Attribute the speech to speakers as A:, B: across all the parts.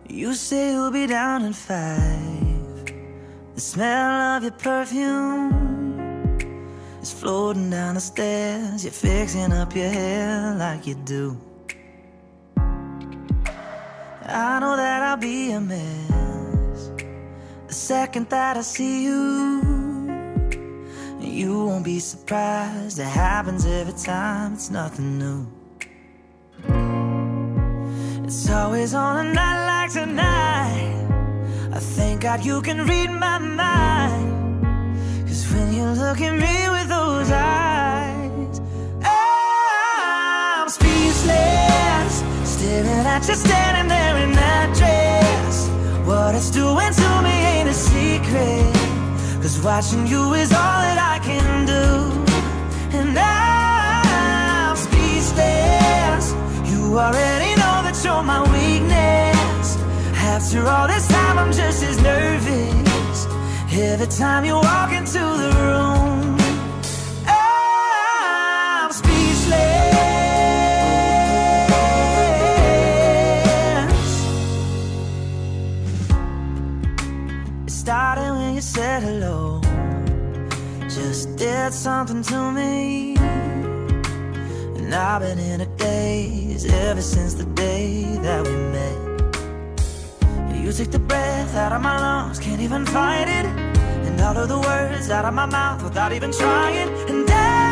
A: You say you'll be down in 5. The smell of your perfume is floating down the stairs. You're fixing up your hair like you do. I know that I'll be a mess the second that I see you. You won't be surprised, it happens every time, it's nothing new. It's always on a night like tonight. I thank God you can read my mind, 'cause when you look at me with those eyes, I'm speechless, staring at you standing there in that dress. What it's doing to me ain't a secret, 'cause watching you is all that I can do. And I'm speechless, you already know that you're my weakness. After all this time I'm just as nervous every time you walk into the room. I'm speechless. It started when you said hello, just did something to me. And I've been in a daze ever since the day that we met. You took the breath out of my lungs, can't even fight it, and all of the words out of my mouth without even trying. And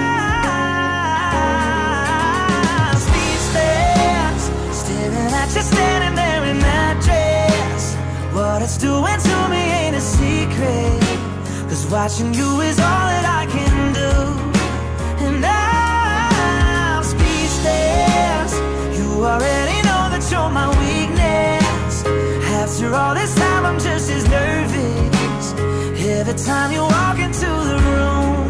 A: I'm speechless, staring at you standing there in that dress. What it's doing to me ain't a secret, 'cause watching you is all that I can do. And I'm speechless, you already know that you're my weakness. After all this time I'm just as nervous every time you walk into the room.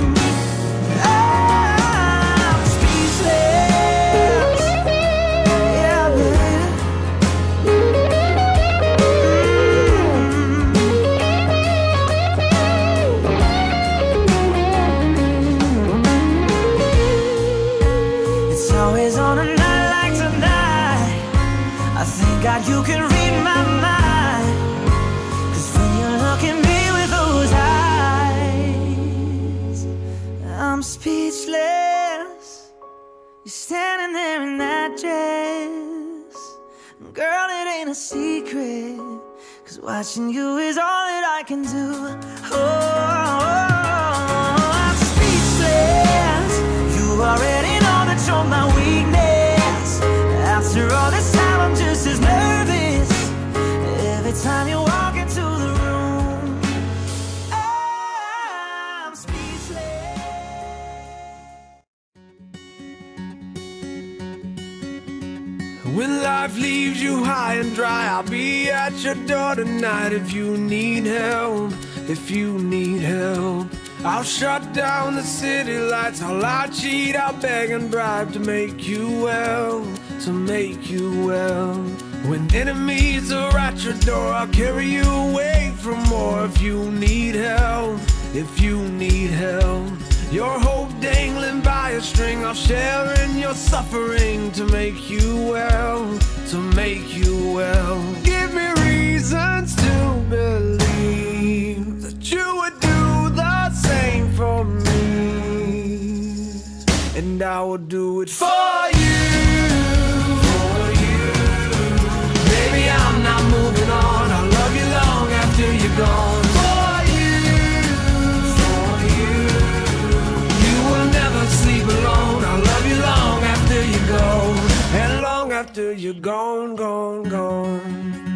A: I'm speechless. Yeah, baby. It's always on a night like tonight. I thank God you can read my mind, 'cause when you look at me with those eyes, I'm speechless. You're standing there in that dress. Girl, it ain't a secret, 'cause watching you is all that I can do. Oh, I'm speechless. You already know that you're my weakness. After all this time I'm just as nervous every time you walk into the room. I'm speechless.
B: When life leaves you high and dry, I'll be at your door tonight if you need help, if you need help. I'll shut down the city lights, I'll lie, cheat, I'll beg and bribe to make you well, to make you well. When enemies are at your door, I'll carry you away from more if you need help, if you need help. Your hope dangling by a string, I'll share in your suffering to make you well, to make you well. Give me reasons to believe that you would do the same for me, and I will do it for you. Baby, I'm not moving on, I'll love you long after you're gone. For you, you will never sleep alone, I'll love you long after you go, and long after you're gone, gone, gone.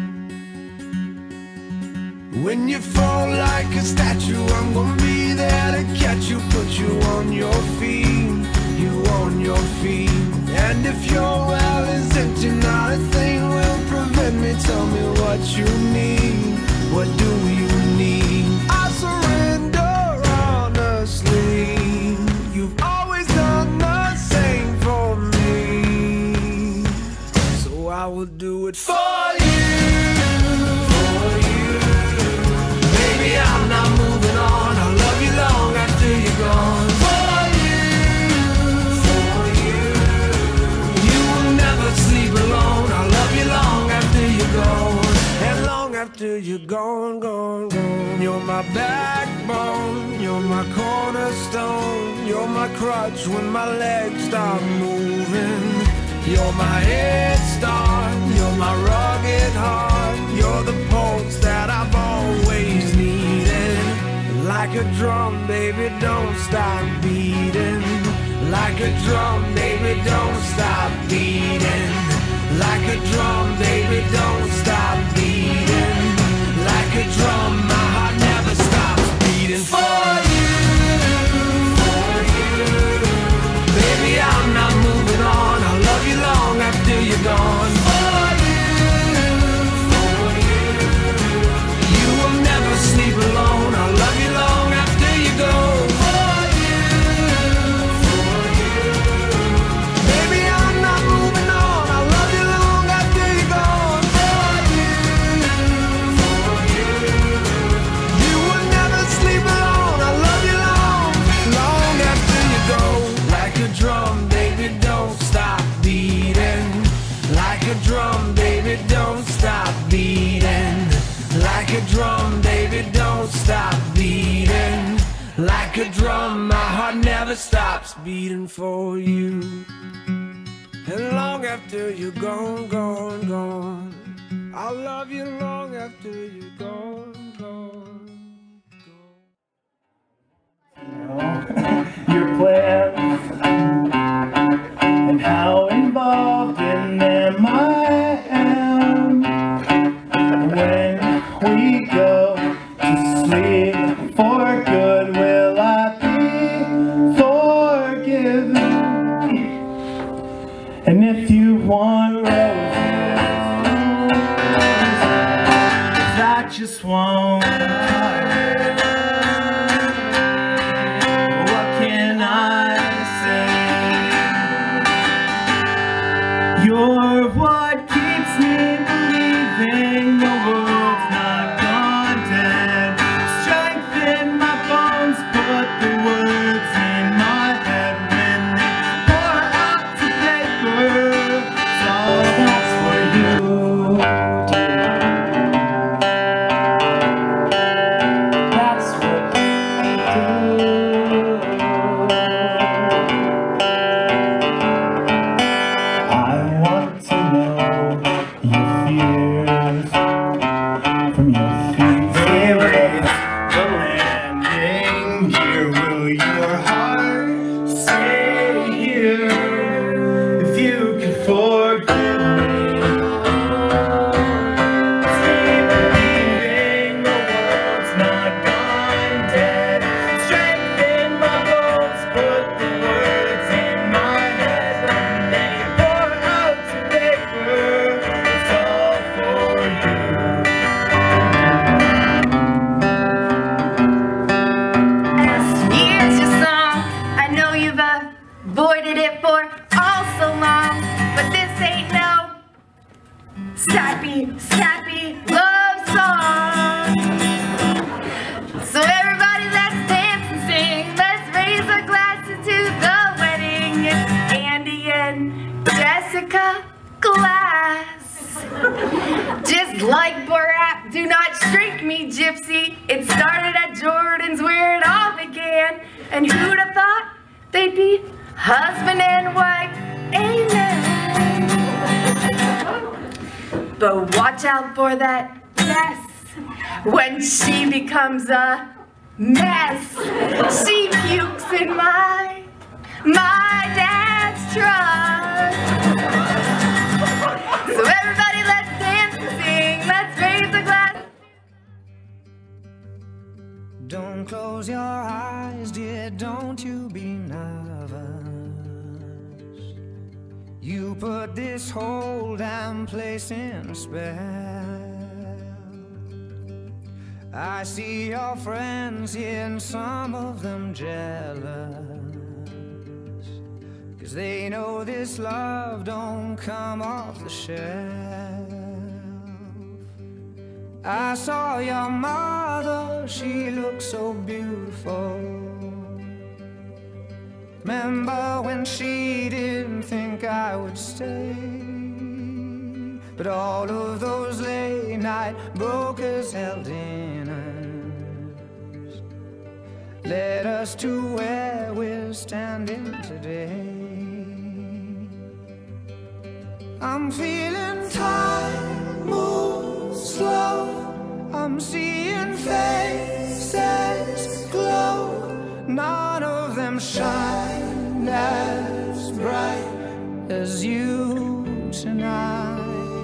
B: When you fall like a statue, I'm gonna be there to catch you, put you on your feet, you on your feet. And if your well is empty, not a thing will prevent me. Tell me what you need, what do you need? I surrender honestly, you've always done the same for me, so I will do it for you. Baby, I'm not moving on, I'll love you long after you're gone. For you, you will never sleep alone, I'll love you long after you're gone. after you're gone, gone, gone. You're my backbone, you're my cornerstone, you're my crutch when my legs stop moving. You're my head start, you're my rugged heart, you're the pulse that I've always needed. Like a drum, baby, don't stop beating. Like a drum, baby, don't stop beating. Like a drum, baby, don't stop beating. Like a drum, my heart never stops beating. For you, baby, I'm not moving on. I'll love you long after you're gone. For you, you will never sleep alone. I'll love you long after you go. Drum, baby, don't stop beating. Like a drum, baby, don't stop beating. Like a drum, my heart never stops beating for you. And long after you're gone, gone, gone, I'll love you long after you're gone, gone,
C: gone. Your plans and how involved in them I am. When we go to sleep for good, will I be forgiven? And if you want roses, I just won't. What can I say? You're what keeps me believing the world's not gone dead. Strength in my bones, put the words in my head when they pour out to paper. So that's for you. That's what you do. From your feet, raise the landing gear. Will your heart stay here? If you can forgive me, stay believing the world's not gone dead. Strength in my bones, put the words in my head. When they pour out to paper, it's all for you.
D: Avoided it for all so long, but this ain't no sappy, sappy love song. So everybody, let's dance and sing. Let's raise our glasses to the wedding. It's Andy and Jessica Glass. Just like Borat, do not shrink me, gypsy. It started at Jordan's where it all began. And who'd have thought they'd be husband and wife, amen. But watch out for that mess when she becomes a mess. She pukes in my dad's truck. So everybody, let's dance and sing. Let's raise a glass.
A: Don't close your eyes, dear, don't you be nervous. You put this whole damn place in a spell. I see your friends here and some of them jealous, 'cause they know this love don't come off the shelf. I saw your mother, she looked so beautiful. Remember when she didn't think I would stay? but all of those late night brokers held in us led us to where we're standing today. I'm feeling time move slow. I'm seeing faces glow. None of them shine as bright as you tonight.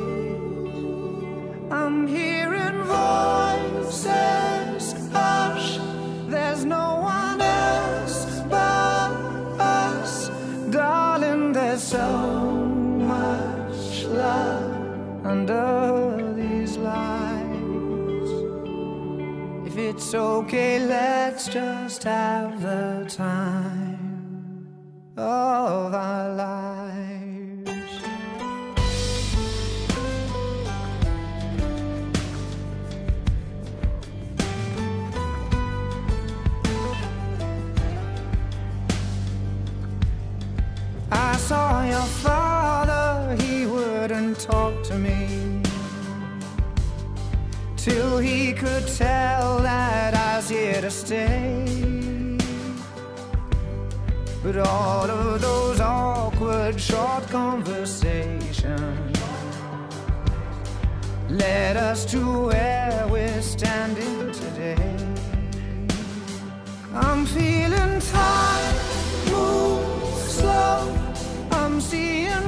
A: I'm hearing voices hush. There's no one else but us. Darling, there's so much love under these lights. If it's okay, let's just have the time of our lives. I saw your father, he wouldn't talk to me till he could tell that I was here to stay. But all of those awkward short conversations led us to where we're standing today. I'm feeling time move slow. I'm seeing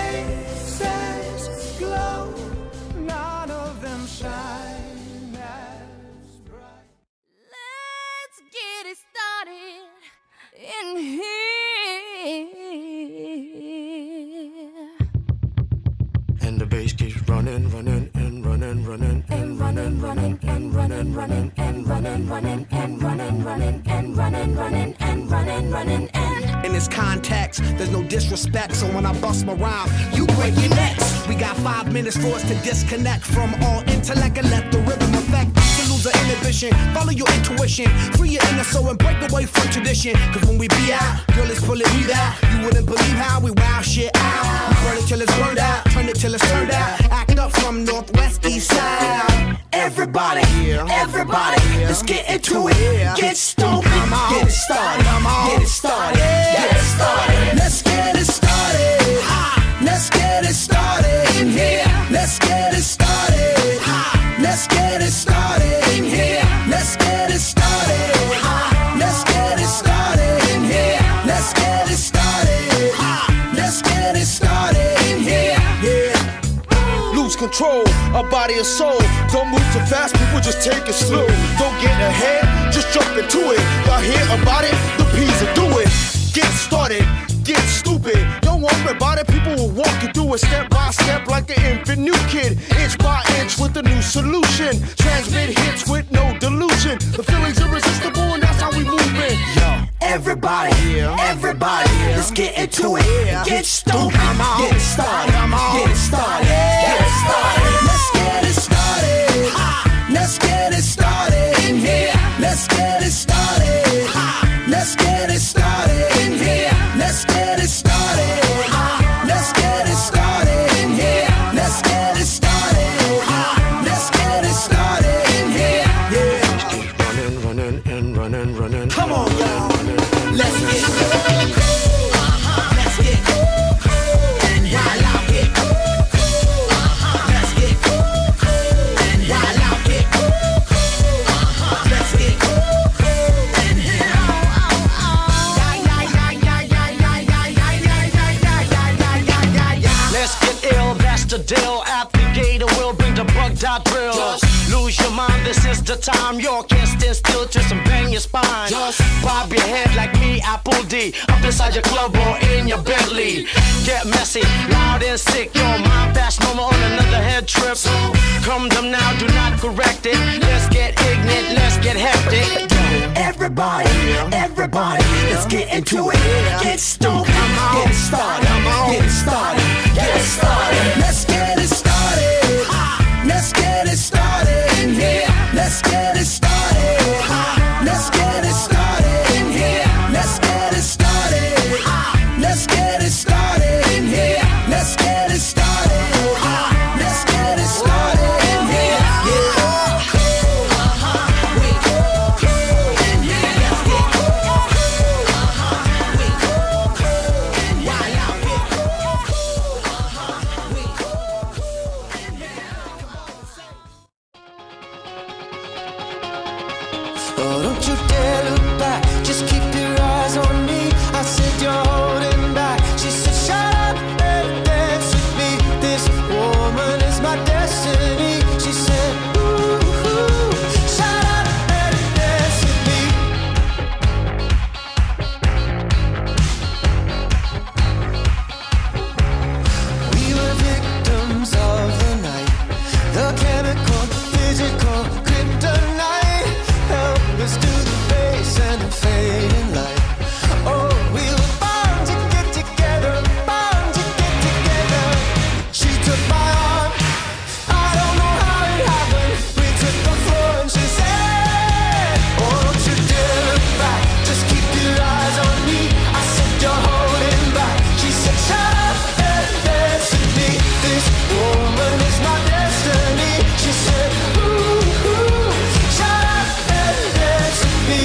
A: faces glow. None of them shine as bright.
E: Let's get it started in here.
B: And the bass keeps running, running, and running, running, and running, running, and running, running, and running, running, and running, running, and running, running, and running, running, and.
F: In this context, there's no disrespect, so when I bust my rhyme, you break your necks. We got 5 minutes for us to disconnect from all intellect and let the rhythm affect. To lose the inhibition, follow your intuition, free your inner soul and break away from tradition. Cause when we be out, girl, it's pulling me out. You wouldn't believe how we wow shit out. We burn it till it's burned out, turn it till it's turned out. Act up from northwest, east side. Everybody, everybody, let's get into it. Get stupid, get it started, get it started, get it started. Let's get it started. Let's get it started in here. Let's get it started. Let's get it started in here. Let's get it started. Let's get it started in here. Let's get it started. Let's get it started in here. Yeah.
G: Lose control, a body and soul. Don't move too fast, people just take it slow. Don't get ahead, just jump into it. Y'all hear about it? The P's will do it. Get started, get stupid. Don't worry about it, people will walk you through it step by step like an infant new kid. Inch by inch with a new solution. Transmit hits with no delusion. The feeling's irresistible and that's how we move it.
F: Yo, everybody, everybody, let's get into it. Get stupid, get it started, get it started, get it started. Let's get it started. Let's get it started in here. Let's get it started. Let's get it started in here. Let's get it started. Let's get it started in here. Let's get it started. Let's get it started in here. Yeah.
B: Running, running, and running, running.
F: Come on, y'all. Let's get cool. Let's get cool. And while I get cool. Let's get cool. And while I get cool. Let's get cool. And
H: let's get ill, that's the deal. At the gator, we'll bring the bugged out drill. Just lose your mind, this is the time. You can't stand still, twist and bang your spine. Just bob your head like me, Apple D. Up inside your club or in your Bentley. Get messy, loud and sick. Your mind fast, no more on another head trip. So come them now, do not correct it. Let's get ignorant, let's get hectic.
F: everybody, everybody, let's get into it. Get stoked, get it started, get it started, get it started. Let's get it started. Let's get it started in here. Let's get it started. Let's get it started in here. Let's get it started. Let's get it started in here. Let's get it started. Let's
A: destiny. She said, ooh, shut up and dance with me. We were victims of the night, the chemical, physical, kryptonite. Help us to the base and the fading light. Oh, we were bound to get together, bound to get together. She took my arm, I don't know how it happened. We took the floor and she said, oh, don't you dare look back, just keep your eyes on me. I said, you're holding back. She said, shut up and dance with me. This woman is my destiny. She said, ooh, shut up and dance with me.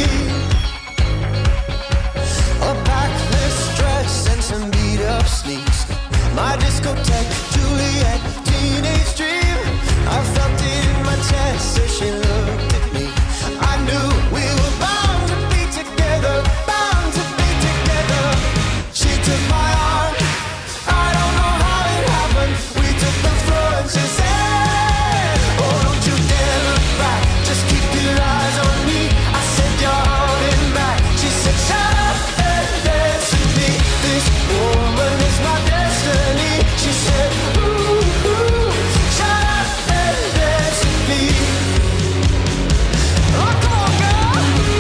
A: A backless dress and some beat-up sneaks. My discotheque, Juliet, teenage dream. I felt it in my chest as she looked at me. I knew we were bound to be together, bound to be together. She took my arm, I don't know how it happened. We took the floor and she said, oh, don't you dare look back, just keep your eyes on me. I said, you're holding back. She said, shut up and dance with me. This woman is my destiny. She said, ooh, shut up and dance with me. Oh, come on, girl.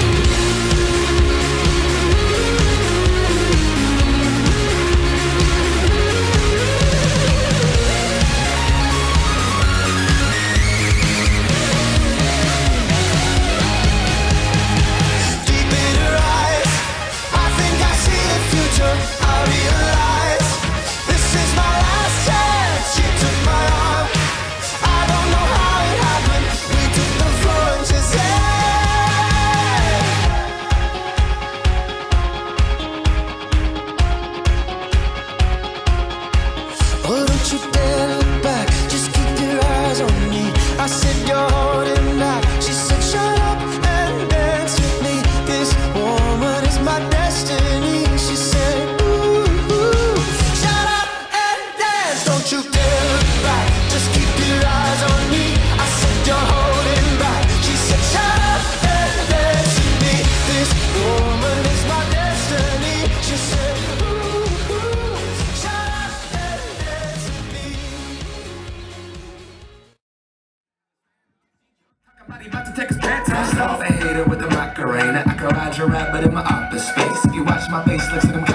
A: Deep in her eyes, I think I see the future. I realize this is my last chance. She took my arm, I don't know how it happened. We took the floor and she said, oh, don't you dare look back, just keep your eyes on me. I said, you're holding back. She said, shut up and dance with me. This woman is my destiny. She said, ooh, shut up and dance. Don't you dare look back, just keep your eyes on me. I said, you're holding back. She said, shut up and dance with me. This woman is my destiny. She said, ooh, shut up and dance with me.
I: Somebody about to take his pants off. I hate it with the Macarena. I can ride your rabbit in my office space. If you watch my face, looks like I'm